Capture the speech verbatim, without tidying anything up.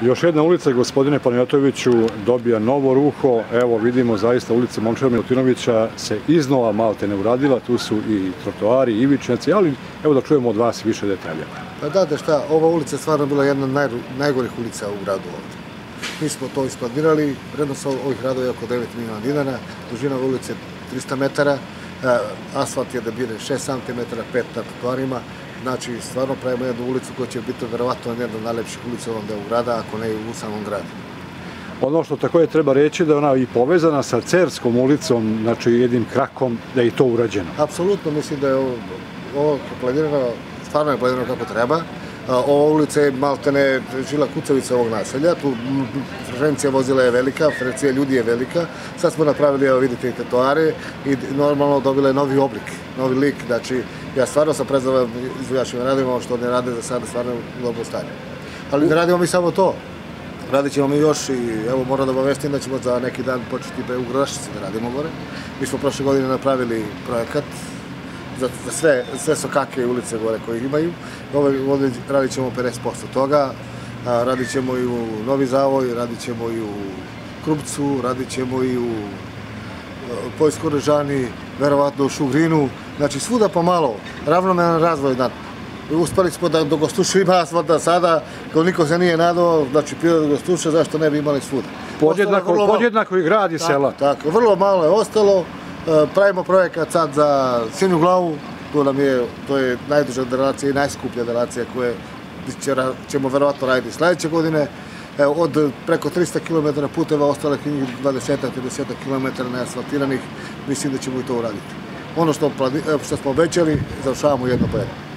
Još jedna ulica, gospodine Panajatoviću, dobija novo ruho. Evo vidimo zaista ulica Momčila Milutinovića se iznova malte ne uradila. Tu su i trotoari, i ivičnjaci, ali evo da čujemo od vas više detalja. Pa da, da šta, ova ulica je stvarno bila jedna od naj, najgorih ulica u gradu ovdje. Mi smo to isplanirali, vrednost ovih radova je oko devet miliona dinara, dužina ulice trista metara, asfalt je da bire šest centimetara, pet na trotoarima. Znači, stvarno pravimo jednu ulicu koja će biti verovatno jedna od najlepših ulica u ovom delu grada, ako ne i u samom gradu. Ono što takođe treba reći da je ona i povezana sa Cerskom ulicom, znači jednim krakom, da je i to urađeno. Apsolutno, mislim da je ovo, ovo planirano, stvarno je planirano kako treba. Ova ulica je maltene žila kucavica ovog naselja, tu frekvencija vozila je velika, frekvencija ljudi je velika. Sad smo napravili, evo vidite, i trotoare i normalno dobila je novi oblik, novi lik. Znači, ja stvarno sam prezdravan izvođačima radimo, što ne rade za sada stvarno u dobro stanje. Ali ne radimo mi samo to. Radit ćemo mi još i evo moram da obavestim da ćemo za neki dan početi u Gradašnici da radimo gore. Mi smo prošle godine napravili projekat za sve, sve sokake i ulice gore koje imaju. Ovdje radit ćemo pedeset posto toga, radit ćemo i u Novi Zavoj, radit ćemo i u Krupcu, radit ćemo i u Poljskoj Režani, verovatno u Šugrinu. Znači svuda pomalo, ravnomeran razvoj. Uspeli smo da do Gostuša ima asfalta sada, kao niko se nije nadao, znači priroda Gostuša, zašto ne bi imali svuda. Podjednako, podjednako i grad i sela. Tako, vrlo malo je ostalo. Pravimo projekat sad za Sinju glavu, to nam je, to je najduža relacija i najskuplja relacija koje ćemo verovatno raditi sledeće godine. Od preko trista kilometara puteva ostale dvadeset do trideset kilometara neasfaltiranih, mislim da ćemo i to uraditi. Ono što smo obećali, završavamo jedno projekat.